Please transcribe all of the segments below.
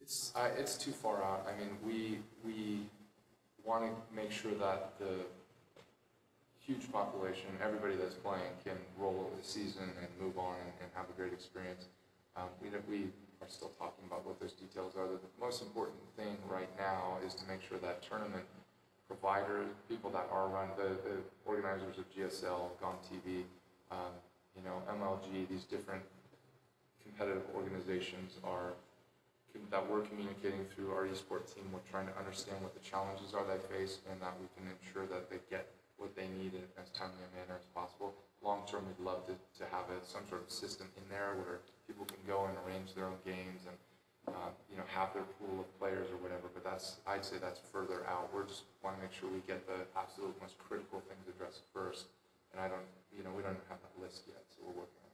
It's too far out. I mean, we want to make sure that the huge population, everybody that's playing, can roll over the season and move on and have a great experience. We are still talking about what those details are. The most important thing right now is to make sure that tournament providers, people that are the organizers of GSL, GOM TV, MLG, these different competitive organizations that we're communicating through our esports team. We're trying to understand what the challenges are they face, and that we can ensure that they get what they need in as timely a manner as possible. Long term, we'd love to have some sort of system in there where people can go and arrange their own games and have their pool of players or whatever. But I'd say that's further out. We just want to make sure we get the absolute most critical things addressed first. And we don't have that list yet, so we're working on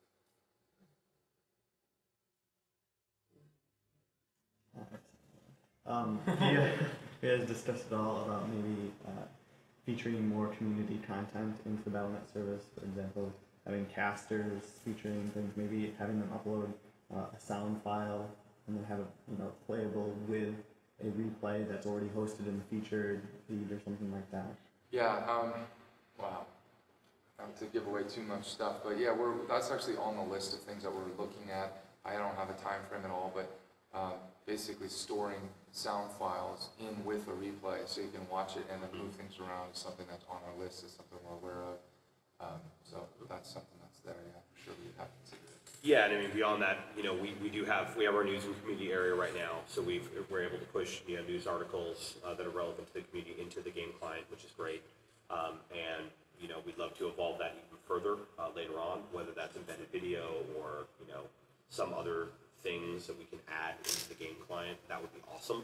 that. You guys discussed at all about maybe featuring more community content into the Battle.net service? For example, having casters featuring things, maybe having them upload a sound file and then have it playable with a replay that's already hosted in the featured feed or something like that. Yeah. Wow. Not to give away too much stuff, but yeah, that's actually on the list of things that we're looking at. I don't have a time frame at all, but basically storing sound files in with a replay so you can watch it and then move things around is something that's on our list, is something we're aware of. So that's something that's there, yeah, for sure we have to consider it. Yeah, and I mean, beyond that, we have our news and community area right now, so we're able to push news articles that are relevant to the community into the game client, which is great. And we'd love to evolve that even further later on, whether that's embedded video or some other things that we can add into the game client. That would be awesome.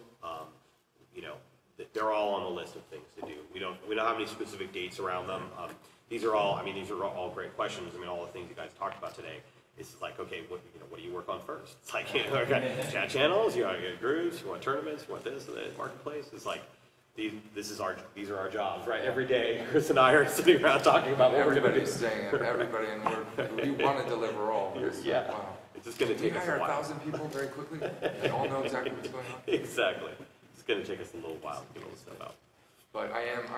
They're all on the list of things to do. We don't have any specific dates around them. These are all all great questions. I mean, all the things you guys talked about today. It's like, okay, what do you work on first? It's like, chat channels, you want groups, you want tournaments, you want this, the marketplace. It's like, these are our jobs, right? Every day, Chris and I are sitting around talking about what everybody's saying it. Everybody, and we want to deliver all. Yeah. Wow. It's just going to take us a while. We hire 1,000 people very quickly. They all know exactly what's going on. Exactly. It's going to take us a little while to get all this stuff out. But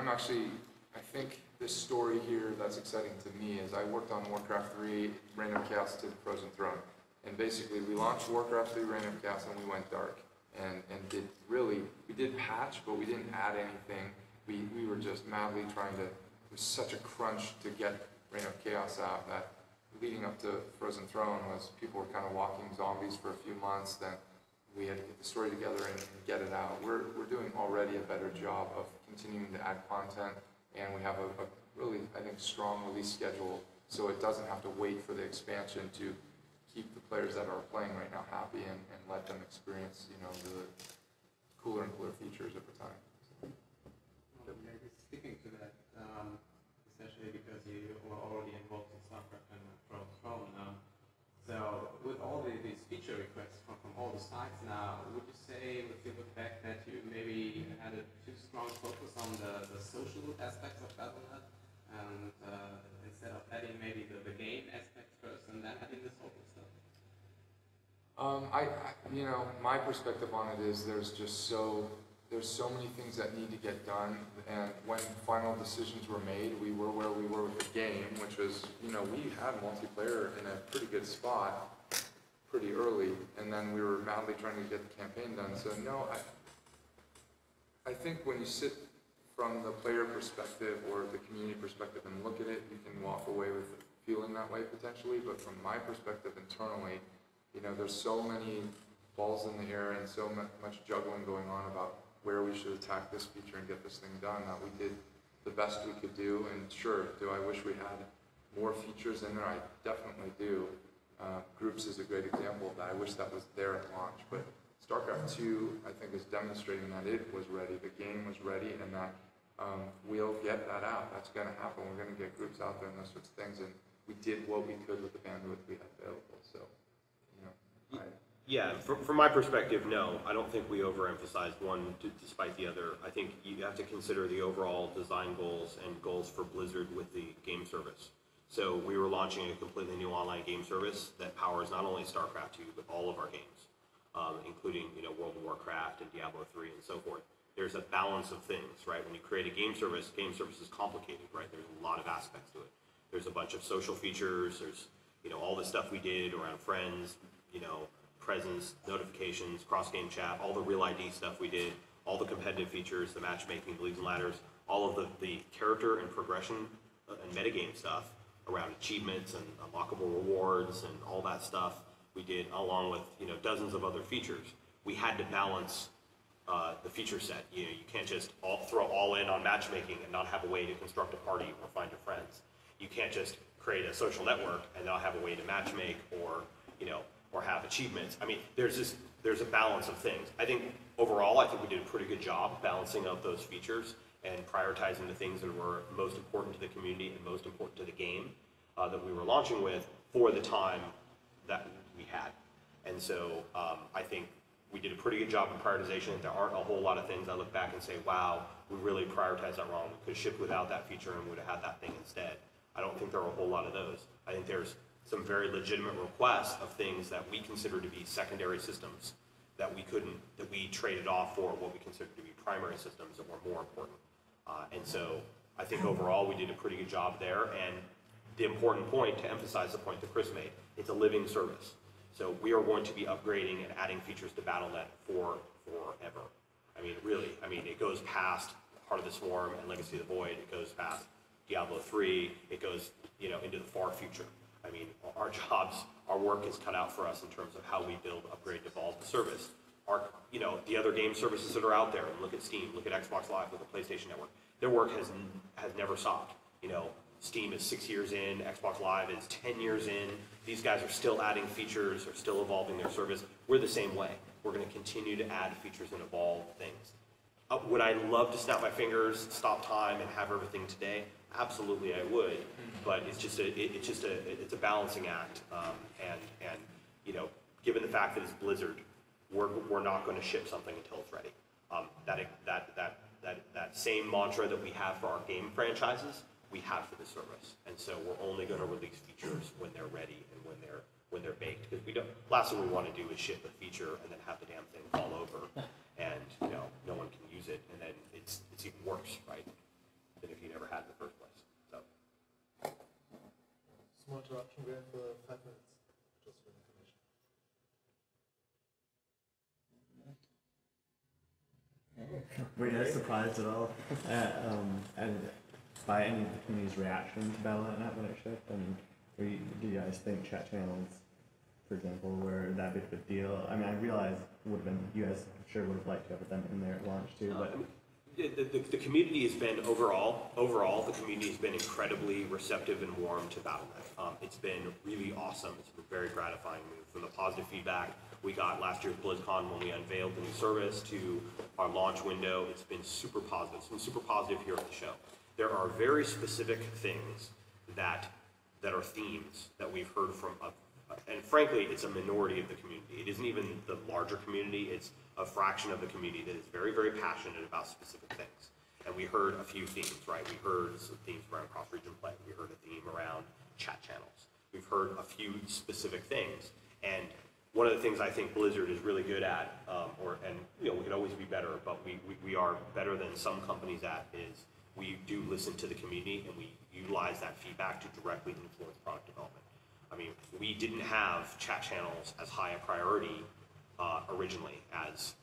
I think this story here that's exciting to me is I worked on Warcraft 3, Reign of Chaos to the Frozen Throne. And basically we launched Warcraft 3, Reign of Chaos, and we went dark. And we did patch, but we didn't add anything. We were just madly trying to, it was such a crunch to get Reign of Chaos out that leading up to Frozen Throne was people were kind of walking zombies for a few months, then we had to get the story together and get it out. We're doing already a better job of continuing to add content, and we have a really, I think, strong release schedule, so it doesn't have to wait for the expansion to keep the players that are playing right now happy and let them experience, the cooler and cooler features over time. Well, yeah, just sticking to that, especially because you were already involved in StarCraft and Frozen Throne. So with all these feature requests from all the sides now, would you say, if you look back, that you maybe had a too strong focus on the social aspects of Battle.net, and instead of adding maybe the game aspect first and then adding the social stuff? My perspective on it is there's so many things that need to get done, and when final decisions were made, we were where we were with the game, which was, we had multiplayer in a pretty good spot pretty early, and then we were madly trying to get the campaign done. So no, I think when you sit from the player perspective or the community perspective and look at it, you can walk away with feeling that way potentially, but from my perspective internally, there's so many balls in the air and so much juggling going on about where we should attack this feature and get this thing done that we did the best we could do. And sure, do I wish we had more features in there? I definitely do. Groups is a great example of that. I wish that was there at launch, but StarCraft 2, I think, is demonstrating that it was ready, the game was ready, and that we'll get that out. That's going to happen. We're going to get groups out there and those sorts of things, and we did what we could with the bandwidth we had available. So, Yeah, from my perspective, no. I don't think we overemphasized one despite the other. I think you have to consider the overall design goals and goals for Blizzard with the game service. So we were launching a completely new online game service that powers not only StarCraft 2, but all of our games. including, World of Warcraft and Diablo 3 and so forth. There's a balance of things, right? When you create a game service is complicated, right? There's a lot of aspects to it. There's a bunch of social features. There's, all the stuff we did around friends, presence, notifications, cross-game chat, all the real ID stuff we did, all the competitive features, the matchmaking, the leagues and ladders, all of the character and progression and metagame stuff around achievements and unlockable rewards and all that stuff we did, along with, dozens of other features. We had to balance the feature set. You can't just throw all in on matchmaking and not have a way to construct a party or find your friends. You can't just create a social network and not have a way to matchmake or have achievements. I mean, there's a balance of things. I think overall, I think we did a pretty good job balancing out those features and prioritizing the things that were most important to the community and most important to the game that we were launching with for the time that we had. And so I think we did a pretty good job of prioritization. There aren't a whole lot of things I look back and say, wow, we really prioritized that wrong. We could have shipped without that feature and would have had that thing instead. I don't think there are a whole lot of those. I think there's some very legitimate requests of things that we consider to be secondary systems that we traded off for what we consider to be primary systems that were more important. And so I think overall we did a pretty good job there. And the important point, to emphasize the point that Chris made, it's a living service. So we are going to be upgrading and adding features to Battle.net forever. I mean, really, it goes past Heart of the Swarm and Legacy of the Void. It goes past Diablo 3. It goes, into the far future. I mean, our work is cut out for us in terms of how we build, upgrade, evolve the service. The other game services that are out there, and look at Steam, look at Xbox Live, look at PlayStation Network, their work has never stopped. Steam is 6 years in, Xbox Live is 10 years in. These guys are still adding features, are still evolving their service. We're the same way. We're going to continue to add features and evolve things. Would I love to snap my fingers, stop time, and have everything today? Absolutely, I would. But it's a balancing act. And given the fact that it's Blizzard, we're not going to ship something until it's ready. That same mantra that we have for our game franchises, we have for the service. And so we're only going to release features when they're ready and when they're baked. Because last thing we want to do is ship a feature and then have the damn thing fall over, and no one can use it, and then it's even worse, right, than if you never had it in the first place. So. Small interruption. We have 5 minutes just for information. Were you guys surprised at all and by any of the community's reaction to Battle.net when it shipped? And do you guys think chat channels, for example, were that big of a deal? I mean, I realize you guys sure would have liked to have them in there at launch too, but. The community has been overall, the community has been incredibly receptive and warm to Battle.net. It's been really awesome. It's been very gratifying move. From the positive feedback we got last year at BlizzCon when we unveiled the new service to our launch window, it's been super positive. It's been super positive here at the show. There are very specific things that are themes that we've heard from, and frankly, it's a minority of the community. It isn't even the larger community. It's a fraction of the community that is very, very passionate about specific things. And we heard a few themes, right? We heard some themes around cross-region play. We heard a theme around chat channels. We've heard a few specific things. And one of the things I think Blizzard is really good at, we could always be better, but we are better than some companies at, is we do listen to the community and we utilize that feedback to directly influence product development. I mean, we didn't have chat channels as high a priority originally as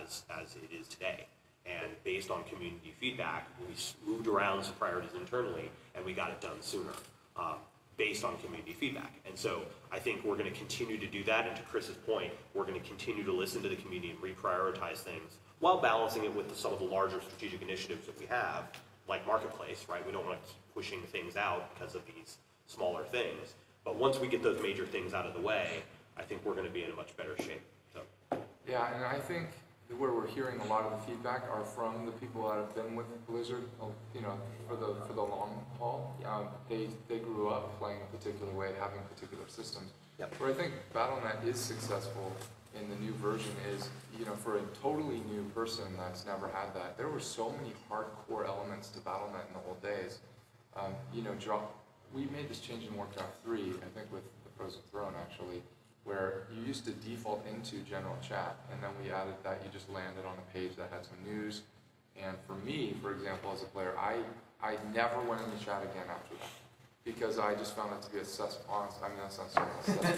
it is today. And based on community feedback, we moved around some priorities internally and we got it done sooner based on community feedback. And so I think we're going to continue to do that. And to Chris's point, we're going to continue to listen to the community and reprioritize things while balancing it with some of the larger strategic initiatives that we have, like Marketplace, right? We don't want to keep pushing things out because of these smaller things. But once we get those major things out of the way, I think we're going to be in a much better shape. So. Yeah, and I think where we're hearing a lot of the feedback are from the people that have been with Blizzard, for the long haul. They grew up playing a particular way, having particular systems. Yep. Where I think Battle.net is successful in the new version is, for a totally new person that's never had that, there were so many hardcore elements to Battle.net in the old days. We made this change in Warcraft 3, I think with the Frozen Throne actually, where you used to default into general chat, and then we added that you just landed on a page that had some news. And for me, for example, as a player, I never went into chat again after that, because I just found it to be a honest, I mean, that sounds so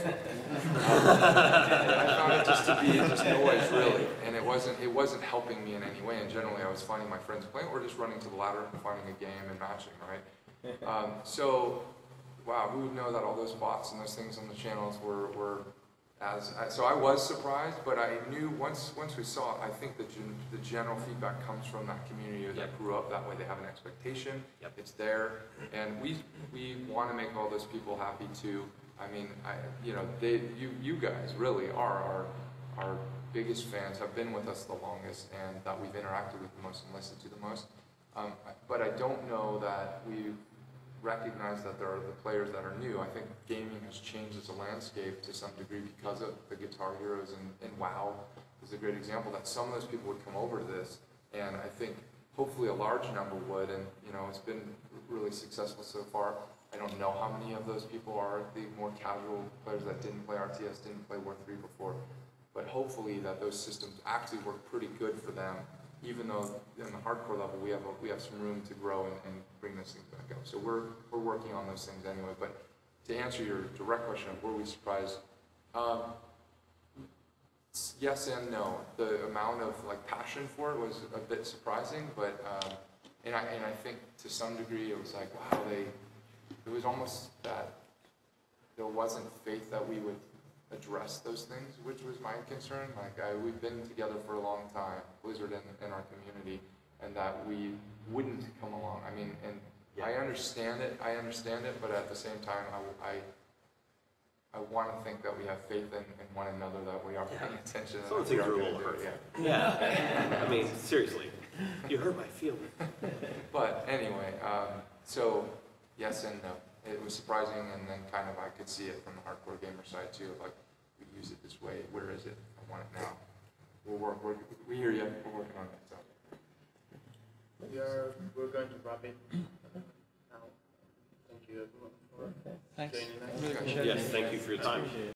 I found it just to be just noise, really, and it wasn't helping me in any way. And generally, I was finding my friends playing or just running to the ladder and finding a game and matching, right? So, wow, who would know that all those bots and those things on the channels were so I was surprised, but I knew once we saw it, I think the general feedback comes from that community that grew up that way. They have an expectation, it's there, and we want to make all those people happy too. I mean, you guys really are our biggest fans, have been with us the longest, and that we've interacted with the most and listened to the most. But I don't know that we've recognize that there are the players that are new. I think gaming has changed as a landscape to some degree because of the Guitar Heroes, and WoW is a great example that some of those people would come over to this, and I think hopefully a large number would, and it's been really successful so far. I don't know how many of those people are the more casual players that didn't play RTS, didn't play War 3 before, but hopefully that those systems actually work pretty good for them, even though in the hardcore level we have some room to grow and bring those things back up. So we're working on those things anyway. But to answer your direct question of were we surprised, yes and no. The amount of passion for it was a bit surprising, but and I think to some degree it was like, wow, it was almost that there wasn't faith that we would address those things, which was my concern. We've been together for a long time, Blizzard and our community, and that we wouldn't come along. I mean, and I understand it, but at the same time, I want to think that we have faith in one another, that we are paying attention. Some of the things are a little hurtful. Yeah. I mean, seriously, you hurt my feelings. But anyway, so yes and no. It was surprising, and then kind of I could see it from the hardcore gamer side too. Of we use it this way. Where is it? I want it now. We hear you. We're working on it. So we're going to wrap it now. Thank you everyone for joining us. Yes, thank you for your time.